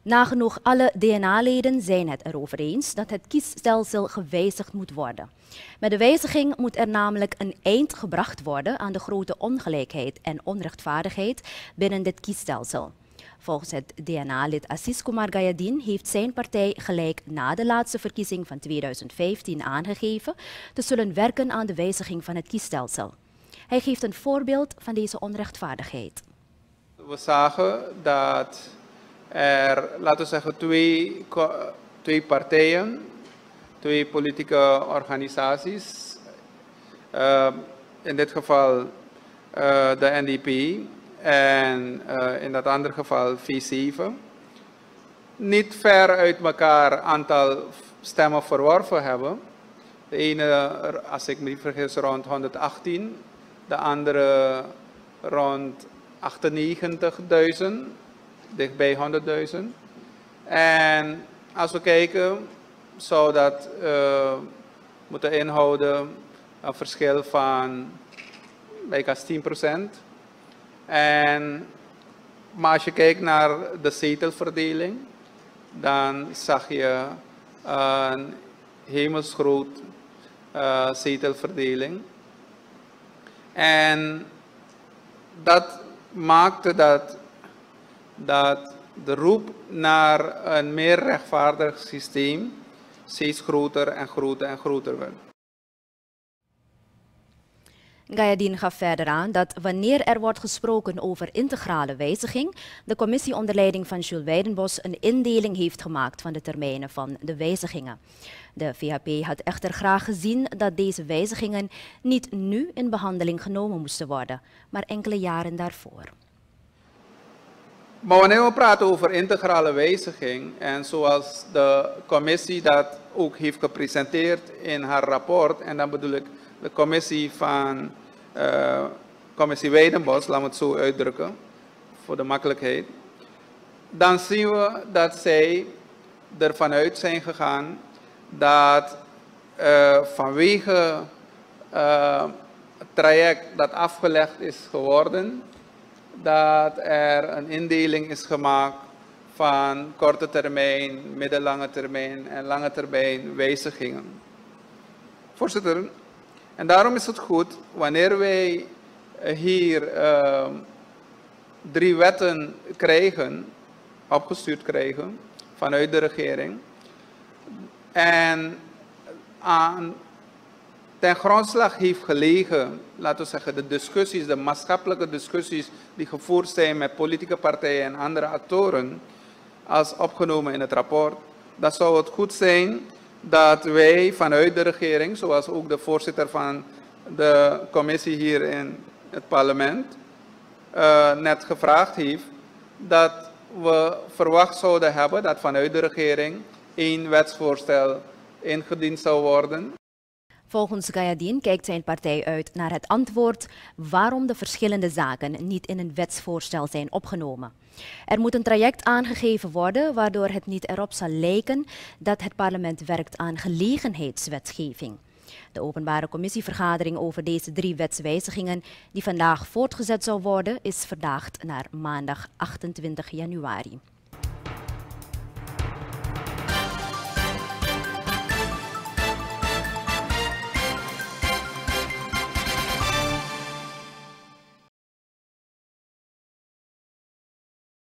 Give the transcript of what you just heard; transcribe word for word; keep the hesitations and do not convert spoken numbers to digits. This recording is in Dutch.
Nagenoeg alle D N A-leden zijn het erover eens dat het kiesstelsel gewijzigd moet worden. Met de wijziging moet er namelijk een eind gebracht worden aan de grote ongelijkheid en onrechtvaardigheid binnen dit kiesstelsel. Volgens het D N A-lid Aziz Kumar Gayadin heeft zijn partij gelijk na de laatste verkiezing van tweeduizend vijftien aangegeven te zullen werken aan de wijziging van het kiesstelsel. Hij geeft een voorbeeld van deze onrechtvaardigheid. We zagen dat er, laten we zeggen, twee, twee partijen, twee politieke organisaties, uh, in dit geval uh, de N D P en uh, in dat andere geval V zeven, niet ver uit elkaar aantal stemmen verworven hebben. De ene, als ik me niet vergis, rond honderdachttien, de andere rond achtennegentigduizend, dichtbij honderdduizend. En als we kijken, zou dat uh, moeten inhouden een verschil van bijna tien procent. En, maar als je kijkt naar de zetelverdeling, dan zag je een hemelsgroot uh, zetelverdeling. En dat maakte dat, dat de roep naar een meer rechtvaardig systeem steeds groter en groter en groter werd. Gayadin gaf verder aan dat wanneer er wordt gesproken over integrale wijziging, de commissie onder leiding van Jules Weidenbos een indeling heeft gemaakt van de termijnen van de wijzigingen. De V H P had echter graag gezien dat deze wijzigingen niet nu in behandeling genomen moesten worden, maar enkele jaren daarvoor. Maar wanneer we praten over integrale wijziging, en zoals de commissie dat ook heeft gepresenteerd in haar rapport, en dan bedoel ik de commissie van uh, commissie Weidenbos, laat me het zo uitdrukken, voor de makkelijkheid, dan zien we dat zij ervan uit zijn gegaan dat uh, vanwege uh, het traject dat afgelegd is geworden, dat er een indeling is gemaakt van korte termijn, middellange termijn en lange termijn wijzigingen. Voorzitter, en daarom is het goed wanneer wij hier uh, drie wetten krijgen, opgestuurd krijgen vanuit de regering, en aan ten grondslag heeft gelegen, laten we zeggen, de discussies, de maatschappelijke discussies die gevoerd zijn met politieke partijen en andere actoren, als opgenomen in het rapport, dan zou het goed zijn dat wij vanuit de regering, zoals ook de voorzitter van de commissie hier in het parlement uh, net gevraagd heeft, dat we verwacht zouden hebben dat vanuit de regering één wetsvoorstel ingediend zou worden. Volgens Gayadin kijkt zijn partij uit naar het antwoord waarom de verschillende zaken niet in een wetsvoorstel zijn opgenomen. Er moet een traject aangegeven worden waardoor het niet erop zal lijken dat het parlement werkt aan gelegenheidswetgeving. De openbare commissievergadering over deze drie wetswijzigingen die vandaag voortgezet zou worden is verdaagd naar maandag achtentwintig januari.